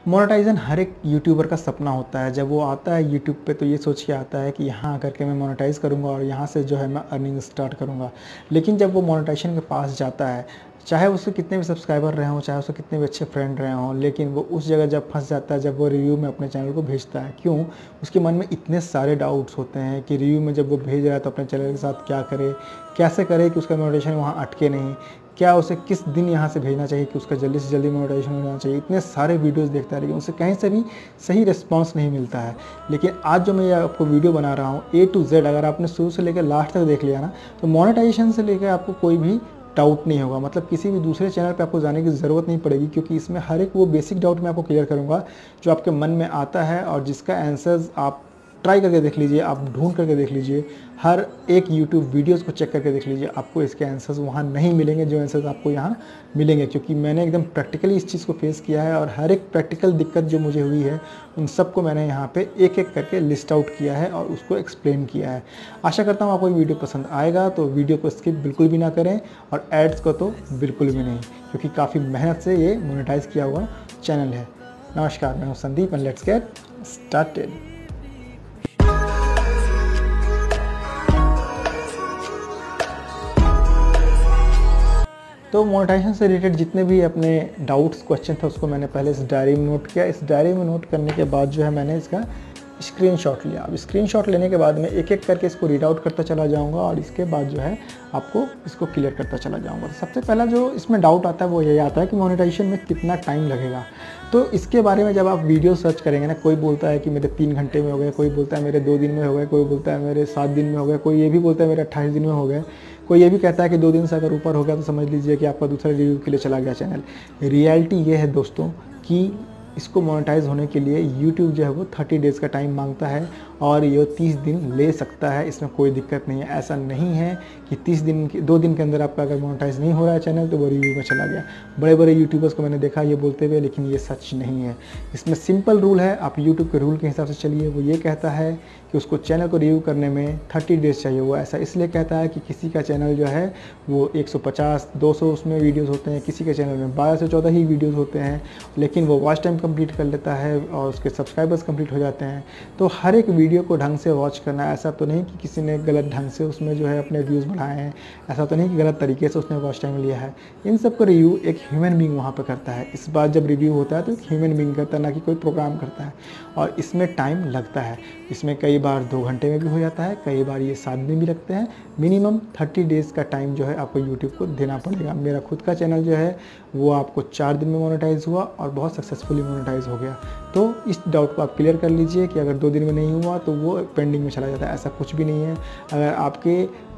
Monetization हर एक YouTuber का सपना होता है। जब वो आता है यूट्यूब पे तो ये सोच के आता है कि यहाँ आकर के मैं मोनेटाइज़ करूँगा और यहाँ से जो है मैं अर्निंग स्टार्ट करूँगा। लेकिन जब वो मोनेटाइजेशन के पास जाता है, चाहे उसके कितने भी सब्सक्राइबर रहे हों, चाहे उसके कितने भी अच्छे फ्रेंड रहे हों, लेकिन वो उस जगह जब फंस जाता है, जब वो रिव्यू में अपने चैनल को भेजता है। क्यों? उसके मन में इतने सारे डाउट्स होते हैं कि रिव्यू में जब वो भेज रहा है तो अपने चैनल के साथ क्या करे, कैसे करे कि उसका मोनेटाइजेशन वहाँ अटके नहीं, क्या उसे किस दिन यहाँ से भेजना चाहिए कि उसका जल्दी से जल्दी मोनेटाइजेशन हो जाना चाहिए। इतने सारे वीडियोस देखता है लेकिन उसे कहीं से भी सही रिस्पांस नहीं मिलता है। लेकिन आज जो मैं ये आपको वीडियो बना रहा हूँ A to Z, अगर आपने शुरू से लेकर लास्ट तक देख लिया ना, तो मोनेटाइजेशन से लेकर आपको कोई भी डाउट नहीं होगा। मतलब किसी भी दूसरे चैनल पे आपको जाने की ज़रूरत नहीं पड़ेगी, क्योंकि इसमें हर एक वो बेसिक डाउट मैं आपको क्लियर करूँगा जो आपके मन में आता है और जिसका आंसर्स आप ट्राई करके देख लीजिए, आप ढूंढ करके देख लीजिए, हर एक यूट्यूब वीडियोस को चेक करके देख लीजिए, आपको इसके आंसर्स वहाँ नहीं मिलेंगे जो आंसर्स आपको यहाँ मिलेंगे। क्योंकि मैंने एकदम प्रैक्टिकली इस चीज़ को फेस किया है और हर एक प्रैक्टिकल दिक्कत जो मुझे हुई है उन सबको मैंने यहाँ पे एक एक करके लिस्ट आउट किया है और उसको एक्सप्लेन किया है। आशा करता हूँ आपको ये वीडियो पसंद आएगा, तो वीडियो को स्किप बिल्कुल भी ना करें और एड्स को तो बिल्कुल भी नहीं, क्योंकि काफ़ी मेहनत से ये मोनेटाइज किया हुआ चैनल है। नमस्कार, मैं हूँ Sandeep and let's get started. तो मोनेटाइजेशन से रिलेटेड जितने भी अपने डाउट्स क्वेश्चन थे उसको मैंने पहले इस डायरी में नोट किया। इस डायरी में नोट करने के बाद जो है मैंने इसका स्क्रीनशॉट लिया। अब स्क्रीनशॉट लेने के बाद मैं एक एक करके इसको रीड आउट करता चला जाऊंगा और इसके बाद जो है आपको इसको क्लियर करता चला जाऊंगा। तो सबसे पहला जो इसमें डाउट आता है वो यही आता है कि मोनेटाइजेशन में कितना टाइम लगेगा। तो इसके बारे में जब आप वीडियो सर्च करेंगे ना, कोई बोलता है कि मेरे 3 घंटे में हो गए, कोई बोलता है मेरे 2 दिन में हो गए, कोई बोलता है मेरे 7 दिन में हो गए, कोई ये भी बोलता है मेरे 28 दिन में हो गए, कोई ये भी कहता है कि 2 दिन से अगर ऊपर हो गया तो समझ लीजिए कि आपका दूसरा रिव्यू के लिए चला गया चैनल। रियलिटी ये है दोस्तों कि इसको मोनेटाइज होने के लिए YouTube जो है वो 30 डेज़ का टाइम मांगता है और ये 30 दिन ले सकता है। इसमें कोई दिक्कत नहीं है। ऐसा नहीं है कि 2 दिन के अंदर आपका अगर मोनेटाइज नहीं हो रहा है चैनल तो वो रिव्यू में चला गया। बड़े बड़े यूट्यूबर्स को मैंने देखा ये बोलते हुए, लेकिन ये सच नहीं है। इसमें सिंपल रूल है, आप YouTube के रूल के हिसाब से चलिए। वो ये कहता है कि उसको चैनल को रिव्यू करने में 30 डेज़ चाहिए। वो ऐसा इसलिए कहता है कि किसी का चैनल जो है वो 150-200 उसमें वीडियोज़ होते हैं, किसी के चैनल में 12 से 14 ही वीडियोज़ होते हैं, लेकिन वो वॉच टाइम कंप्लीट कर लेता है और उसके सब्सक्राइबर्स कंप्लीट हो जाते हैं। तो हर एक वीडियो को ढंग से वॉच करना, ऐसा तो नहीं कि किसी ने गलत ढंग से उसमें जो है अपने व्यूज़ बढ़ाए हैं, ऐसा तो नहीं कि गलत तरीके से उसने वॉच टाइम लिया है। इन सब का रिव्यू एक ह्यूमन बीइंग वहाँ पे करता है। इस बार जब रिव्यू होता है तो एक ह्यूमन बीइंग करता है, ना कि कोई प्रोग्राम करता है। और इसमें टाइम लगता है। इसमें कई बार 2 घंटे में भी हो जाता है, कई बार ये 7 दिन भी लगते हैं। मिनिमम 30 डेज़ का टाइम जो है आपको यूट्यूब को देना पड़ेगा। मेरा खुद का चैनल जो है वो आपको 4 दिन में मोनेटाइज हुआ और बहुत सक्सेसफुली मोनेटाइज हो गया। तो इस डाउट को आप क्लियर कर लीजिए कि अगर 2 दिन में नहीं हुआ तो वो पेंडिंग में चला जाता है। ऐसा कुछ भी नहीं है। अगर आपके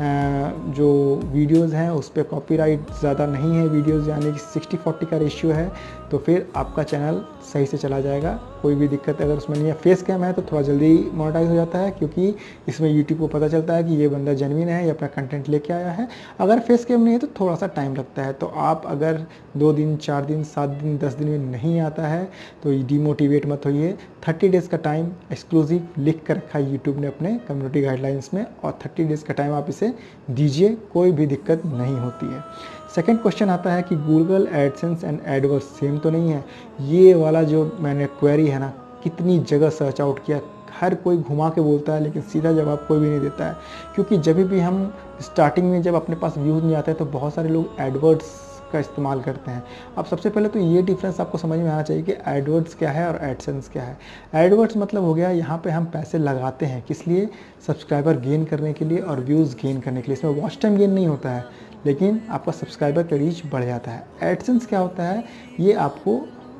जो वीडियोज़ हैं उस पर कॉपीराइट ज़्यादा नहीं है, वीडियोज़ यानी कि 60-40 का रेशियो है, तो फिर आपका चैनल सही से चला जाएगा। कोई भी दिक्कत अगर उसमें नहीं है। फेस कैम है तो थोड़ा जल्दी मोनेटाइज हो जाता है, क्योंकि इसमें यूट्यूब को पता चलता है कि ये बंदा जेन्युइन है, ये अपना कंटेंट लेके आया है। अगर फेस कैम नहीं है तो थोड़ा सा टाइम लगता है। तो आप अगर 2 दिन, 4 दिन, 7 दिन, 10 दिन में नहीं आता है तो डिमोटिवेट मत होइए। 30 डेज़ का टाइम एक्सक्लूसिव लिख कर रखा है यूट्यूब ने अपने कम्युनिटी गाइडलाइंस में, और 30 डेज़ का टाइम आप इसे दीजिए, कोई भी दिक्कत नहीं होती है। सेकंड क्वेश्चन आता है कि Google AdSense and AdWords same तो नहीं है। ये वाला जो मैंने क्वेरी है ना, कितनी जगह सर्च आउट किया, हर कोई घुमा के बोलता है लेकिन सीधा जवाब कोई भी नहीं देता है। क्योंकि जब भी हम स्टार्टिंग में जब अपने पास व्यूज़ नहीं आते हैं तो बहुत सारे लोग एडवर्ड्स का इस्तेमाल करते हैं। अब सबसे पहले तो ये डिफरेंस आपको समझ में आना चाहिए कि एडवर्ड्स क्या है और एडसेंस क्या है। एडवर्ड्स मतलब हो गया यहाँ पे हम पैसे लगाते हैं, किस लिए? सब्सक्राइबर गेन करने के लिए और व्यूज़ गेन करने के लिए। इसमें वॉच टाइम गेन नहीं होता है, लेकिन आपका सब्सक्राइबर का रीच बढ़ जाता है। एडसेंस क्या होता है? ये आपको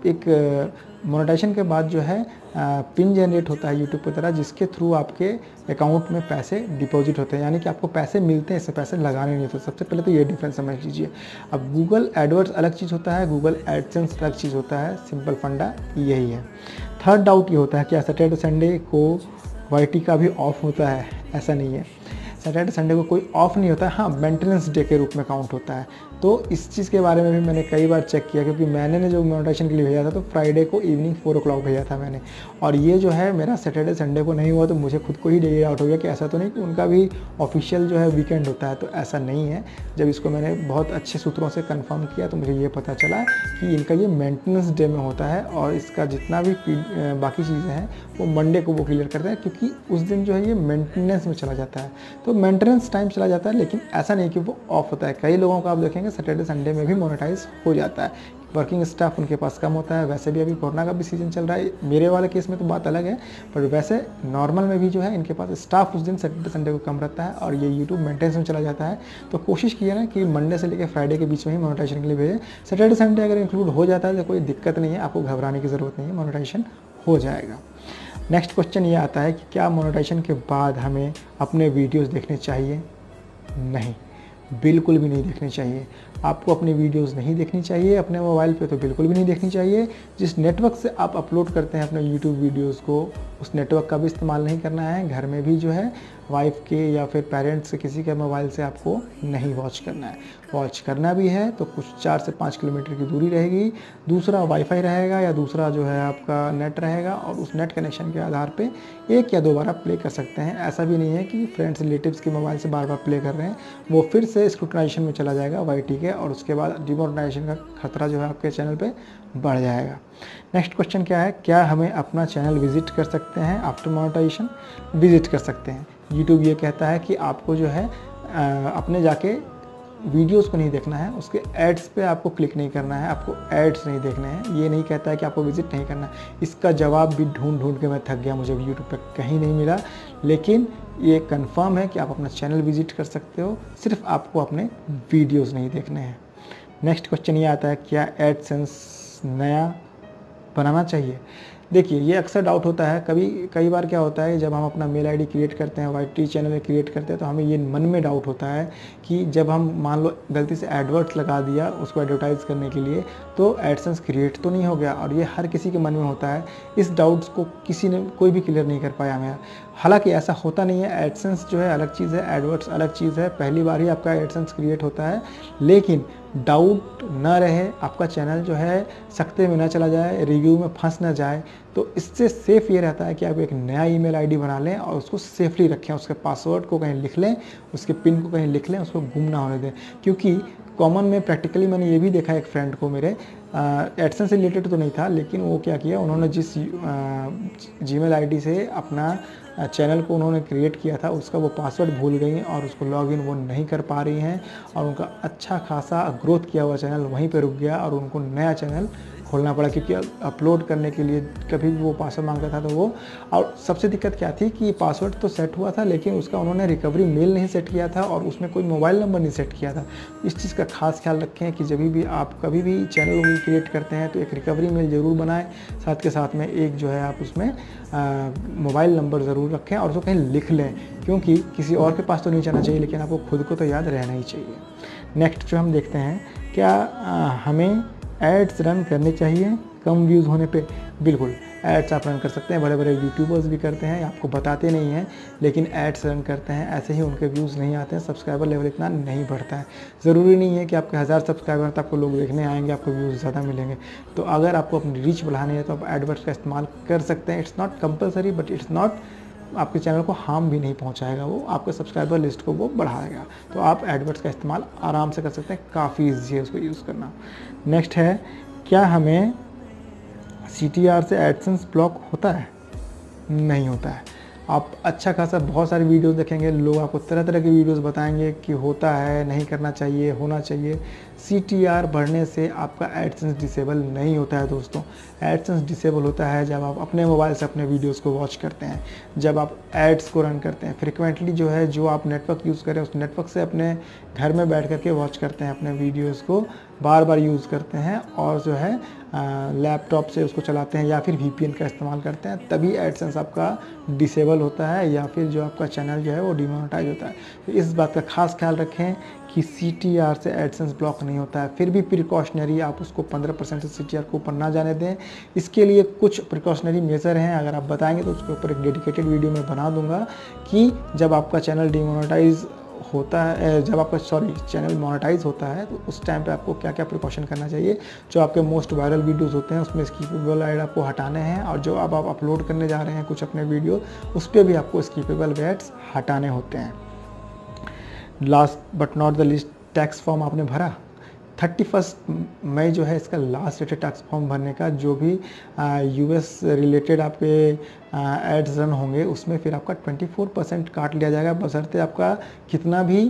एक मोनेटाइजेशन के बाद जो है पिन जनरेट होता है यूट्यूब की तरह, जिसके थ्रू आपके अकाउंट में पैसे डिपॉजिट होते हैं, यानी कि आपको पैसे मिलते हैं, इससे पैसे लगाने नहीं होते। सबसे पहले तो ये डिफरेंस समझ लीजिए। अब गूगल एडवर्ड्स अलग चीज़ होता है, गूगल एडसेंस अलग चीज़ होता है। सिंपल फंडा यही है। थर्ड डाउट ये होता है कि सैटरडे संडे को वाईटी का भी ऑफ होता है। ऐसा नहीं है, सैटरडे संडे को कोई ऑफ नहीं होता है। हाँ, मेंटेनेंस डे के रूप में काउंट होता है। तो इस चीज़ के बारे में भी मैंने कई बार चेक किया, क्योंकि मैंने जो मोनेटाइजेशन के लिए भेजा था तो फ्राइडे को इवनिंग 4 o'clock भेजा था मैंने, और ये जो है मेरा सैटरडे संडे को नहीं हुआ। तो मुझे खुद को ही डेली आउट हो गया कि ऐसा तो नहीं कि उनका भी ऑफिशियल जो है वीकेंड होता है, तो ऐसा नहीं है। जब इसको मैंने बहुत अच्छे सूत्रों से कंफर्म किया तो मुझे ये पता चला कि इनका ये मेंटेनेंस डे में होता है, और इसका जितना भी बाकी चीज़ें हैं वो मंडे को वो क्लियर करते हैं, क्योंकि उस दिन जो है ये मेंटेनेंस में चला जाता है। तो मेंटेनेंस टाइम चला जाता है, लेकिन ऐसा नहीं कि वो ऑफ होता है। कई लोगों को आप देखेंगे सैटरडे संडे में भी मोनेटाइज हो जाता है। वर्किंग स्टाफ उनके पास कम होता है। वैसे भी अभी कोरोना का भी सीज़न चल रहा है, मेरे वाले केस में तो बात अलग है, पर वैसे नॉर्मल में भी जो है इनके पास स्टाफ उस दिन सैटरडे संडे को कम रहता है, और ये यूट्यूब मेंटेनेंस में चला जाता है। तो कोशिश किए ना कि मंडे से लेकर फ्राइडे के बीच में ही मोनेटाइजेशन के लिए भेजें। सैटरडे संडे अगर इंक्लूड हो जाता है तो कोई दिक्कत नहीं है, आपको घबराने की ज़रूरत नहीं है, मोनेटाइजेशन हो जाएगा। नेक्स्ट क्वेश्चन ये आता है कि क्या मोनेटाइजेशन के बाद हमें अपने वीडियोज़ देखने चाहिए? नहीं, बिल्कुल भी नहीं देखनी चाहिए। आपको अपनी वीडियोस नहीं देखनी चाहिए, अपने मोबाइल पे तो बिल्कुल भी नहीं देखनी चाहिए। जिस नेटवर्क से आप अपलोड करते हैं अपने यूट्यूब वीडियोस को, उस नेटवर्क का भी इस्तेमाल नहीं करना है। घर में भी जो है वाइफ के या फिर पेरेंट्स से किसी के मोबाइल से आपको नहीं वॉच करना है। वॉच करना भी है तो कुछ 4 से 5 किलोमीटर की दूरी रहेगी, दूसरा वाईफाई रहेगा या दूसरा जो है आपका नेट रहेगा, और उस नेट कनेक्शन के आधार पे 1 या 2 बार आप प्ले कर सकते हैं। ऐसा भी नहीं है कि फ्रेंड्स रिलेटिव्स के मोबाइल से बार बार प्ले कर रहे हैं, वो फिर से स्क्रूटनाइजेशन में चला जाएगा YT के, और उसके बाद डिमोनेटाइजेशन का खतरा जो है आपके चैनल पे बढ़ जाएगा। नेक्स्ट क्वेश्चन क्या है, क्या हमें अपना चैनल विजिट कर सकते हैं आफ्टर मोनेटाइजेशन? विजिट कर सकते हैं। यूट्यूब ये कहता है कि आपको जो है अपने जाके वीडियोस को नहीं देखना है, उसके एड्स पे आपको क्लिक नहीं करना है, आपको एड्स नहीं देखने हैं। ये नहीं कहता है कि आपको विजिट नहीं करना है। इसका जवाब भी ढूंढ ढूंढ के मैं थक गया, मुझे यूट्यूब पे कहीं नहीं मिला, लेकिन ये कंफर्म है कि आप अपना चैनल विजिट कर सकते हो, सिर्फ आपको अपने वीडियोज़ नहीं देखने हैं। नेक्स्ट क्वेश्चन ये आता है, क्या एडसेंस नया बनाना चाहिए? देखिए, ये अक्सर डाउट होता है। कई बार क्या होता है, जब हम अपना मेल आईडी क्रिएट करते हैं, YT चैनल क्रिएट करते हैं, तो हमें ये मन में डाउट होता है कि जब हम मान लो गलती से एडवर्ड्स लगा दिया उसको एडवर्टाइज़ करने के लिए, तो एडसेंस क्रिएट तो नहीं हो गया, और ये हर किसी के मन में होता है। इस डाउट्स को कोई भी क्लियर नहीं कर पाया मेरा। हालांकि ऐसा होता नहीं है। एडसेंस जो है अलग चीज़ है, एडवर्ड्स अलग चीज़ है। पहली बार ही आपका एडसेंस क्रिएट होता है, लेकिन डाउट ना रहे, आपका चैनल जो है सकते में ना चला जाए, रिव्यू में फंस ना जाए, तो इससे सेफ ये रहता है कि आप एक नया ईमेल आईडी बना लें और उसको सेफली रखें। उसके पासवर्ड को कहीं लिख लें, उसके पिन को कहीं लिख लें, उसको गुम ना होने दें। क्योंकि कॉमन में प्रैक्टिकली मैंने ये भी देखा, एक फ्रेंड को मेरे एडसेंस से रिलेटेड तो नहीं था, लेकिन वो क्या किया, उन्होंने जिस जीमेल आईडी से अपना चैनल को उन्होंने क्रिएट किया था, उसका वो पासवर्ड भूल गई हैं और उसको लॉगिन वो नहीं कर पा रही हैं, और उनका अच्छा खासा ग्रोथ किया हुआ चैनल वहीं पे रुक गया, और उनको नया चैनल खोलना पड़ा, क्योंकि अपलोड करने के लिए कभी भी वो पासवर्ड मांगता था तो वो। और सबसे दिक्कत क्या थी कि पासवर्ड तो सेट हुआ था, लेकिन उसका उन्होंने रिकवरी मेल नहीं सेट किया था, और उसमें कोई मोबाइल नंबर नहीं सेट किया था। इस चीज़ का खास ख्याल रखें कि जब भी आप कभी भी चैनल क्रिएट करते हैं तो एक रिकवरी मेल ज़रूर बनाएं, साथ के साथ में एक जो है आप उसमें मोबाइल नंबर ज़रूर रखें, और उसको कहीं लिख लें, क्योंकि किसी और के पास तो नहीं जाना चाहिए, लेकिन आपको खुद को तो याद रहना ही चाहिए। नेक्स्ट जो हम देखते हैं, क्या हमें एड्स रन करने चाहिए कम व्यूज़ होने पे? बिल्कुल, एड्स आप रन कर सकते हैं। बड़े बड़े यूट्यूबर्स भी करते हैं, आपको बताते नहीं हैं, लेकिन एड्स रन करते हैं। ऐसे ही उनके व्यूज़ नहीं आते हैं, सब्सक्राइबर लेवल इतना नहीं बढ़ता है। ज़रूरी नहीं है कि आपके 1000 सब्सक्राइबर तक आपको लोग देखने आएंगे, आपको व्यूज़ ज़्यादा मिलेंगे। तो अगर आपको अपनी रीच बढ़ानी है तो आप एडवर्ड्स का इस्तेमाल कर सकते हैं। It's not compulsory, but it's not, आपके चैनल को हार्म भी नहीं पहुंचाएगा, वो आपके सब्सक्राइबर लिस्ट को वो बढ़ाएगा। तो आप एडवर्ड्स का इस्तेमाल आराम से कर सकते हैं, काफ़ी ईजी है उसको यूज़ करना। नेक्स्ट है, क्या हमें CTR से एडसेंस ब्लॉक होता है? नहीं होता है। आप अच्छा खासा बहुत सारी वीडियोस देखेंगे, लोग आपको तरह तरह की वीडियोस बताएंगे कि होता है, नहीं करना चाहिए, होना चाहिए। CTR बढ़ने से आपका एडसेंस डिसेबल नहीं होता है दोस्तों। एडसेंस डिसेबल होता है जब आप अपने मोबाइल से अपने वीडियोस को वॉच करते हैं, जब आप एड्स को रन करते हैं फ्रिक्वेंटली, जो है जो आप नेटवर्क यूज़ करें उस नेटवर्क से अपने घर में बैठ करके वॉच करते हैं, अपने वीडियोज़ को बार बार यूज़ करते हैं, और जो है लैपटॉप से उसको चलाते हैं या फिर VPN का इस्तेमाल करते हैं, तभी एडसेंस आपका डिसेबल होता है, या फिर जो आपका चैनल जो है वो डिमोनेटाइज होता है। तो इस बात का खास ख्याल रखें कि CTR से एडसेंस ब्लॉक नहीं होता है। फिर भी प्रिकॉशनरी आप उसको 15% से CTR को ऊपर ना जाने दें। इसके लिए कुछ प्रिकॉशनरी मेजर हैं, अगर आप बताएंगे तो उसके ऊपर एक डेडिकेटेड वीडियो में बना दूंगा कि जब आपका चैनल डिमोनेटाइज होता है, जब आपका चैनल मोनेटाइज होता है तो उस टाइम पे आपको क्या क्या प्रिकॉशन करना चाहिए। जो आपके मोस्ट वायरल वीडियोस होते हैं उसमें स्किपेबल ऐड आपको हटाने हैं, और जो अब आप अपलोड करने जा रहे हैं कुछ अपने वीडियो, उस पर भी आपको स्किपेबल एड्स हटाने होते हैं। Last but not the least, tax form आपने भरा। 31 मई जो है इसका लास्ट डेट है टैक्स फॉर्म भरने का। जो भी यूएस रिलेटेड आपके एड्स रन होंगे उसमें फिर आपका 24% काट लिया जाएगा, बशर्ते आपका कितना भी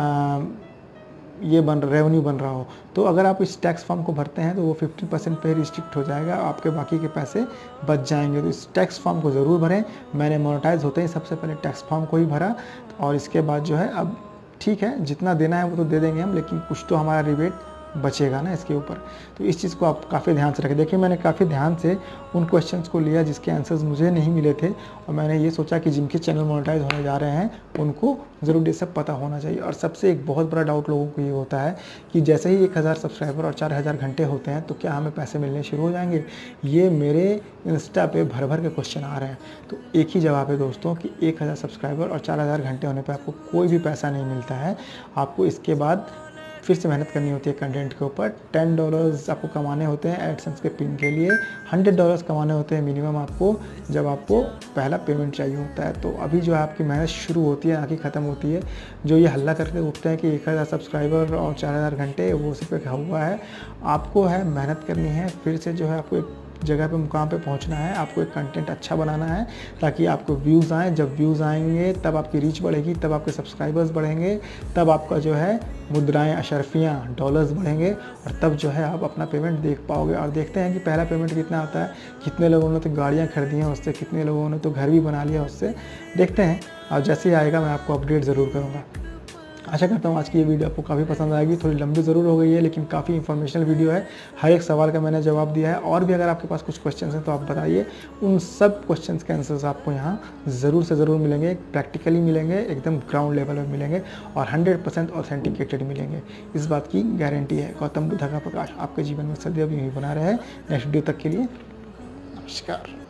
ये रेवेन्यू बन रहा हो। तो अगर आप इस टैक्स फॉर्म को भरते हैं तो वो 50% पे रिस्ट्रिक्ट हो जाएगा, आपके बाकी के पैसे बच जाएंगे। तो इस टैक्स फॉर्म को ज़रूर भरें। मैंने मोनेटाइज होते ही सबसे पहले टैक्स फॉर्म को ही भरा, और इसके बाद जो है अब ठीक है जितना देना है वो तो दे देंगे हम, लेकिन कुछ तो हमारा रिबेट बचेगा ना इसके ऊपर। तो इस चीज़ को आप काफ़ी ध्यान से रखें। देखिए मैंने काफ़ी ध्यान से उन क्वेश्चंस को लिया जिसके आंसर्स मुझे नहीं मिले थे, और मैंने ये सोचा कि जिनके चैनल मोनेटाइज होने जा रहे हैं उनको ज़रूर ये सब पता होना चाहिए। और सबसे एक बहुत बड़ा डाउट लोगों को ये होता है कि जैसे ही 1000 सब्सक्राइबर और 4000 घंटे होते हैं तो क्या हमें पैसे मिलने शुरू हो जाएंगे। ये मेरे इंस्टा पे भर भर के क्वेश्चन आ रहे हैं। तो एक ही जवाब है दोस्तों कि 1000 सब्सक्राइबर और 4000 घंटे होने पर आपको कोई भी पैसा नहीं मिलता है। आपको इसके बाद फिर से मेहनत करनी होती है कंटेंट के ऊपर। $10 आपको कमाने होते हैं एडसेंस के पिन के लिए, $100 कमाने होते हैं मिनिमम आपको जब आपको पहला पेमेंट चाहिए होता है। तो अभी जो है आपकी मेहनत शुरू होती है, आगे ख़त्म होती है। जो ये हल्ला करके उठते हैं कि 1000 सब्सक्राइबर और 4000 घंटे, वो सिर्फ एक हुआ है। आपको है मेहनत करनी है, फिर से जो है आपको एक जगह पे मुकाम पे पहुंचना है। आपको एक कंटेंट अच्छा बनाना है ताकि आपको व्यूज़ आएँ। जब व्यूज़ आएंगे तब आपकी रीच बढ़ेगी, तब आपके सब्सक्राइबर्स बढ़ेंगे, तब आपका जो है मुद्राएं, अशरफियाँ, डॉलर्स बढ़ेंगे, और तब जो है आप अपना पेमेंट देख पाओगे। और देखते हैं कि पहला पेमेंट कितना आता है। कितने लोगों ने तो गाड़ियाँ खरीदी हैं उससे, कितने लोगों ने तो घर भी बना लिया उससे, देखते हैं। और जैसे ही आएगा मैं आपको अपडेट ज़रूर करूँगा। आशा करता हूँ आज की ये वीडियो आपको काफ़ी पसंद आएगी। थोड़ी लंबी ज़रूर हो गई है लेकिन काफ़ी इंफॉर्मेशनल वीडियो है। हर एक सवाल का मैंने जवाब दिया है। और भी अगर आपके पास कुछ क्वेश्चंस हैं तो आप बताइए, उन सब क्वेश्चंस के आंसर्स आपको यहाँ ज़रूर से ज़रूर मिलेंगे। प्रैक्टिकली मिलेंगे, एकदम ग्राउंड लेवल में मिलेंगे, और 100% ऑथेंटिकेटेड मिलेंगे। इस बात की गारंटी है। गौतम बुद्ध का प्रकाश आपके जीवन में सदैव यूँ ही बना रहे। नेक्स्ट वीडियो तक के लिए नमस्कार।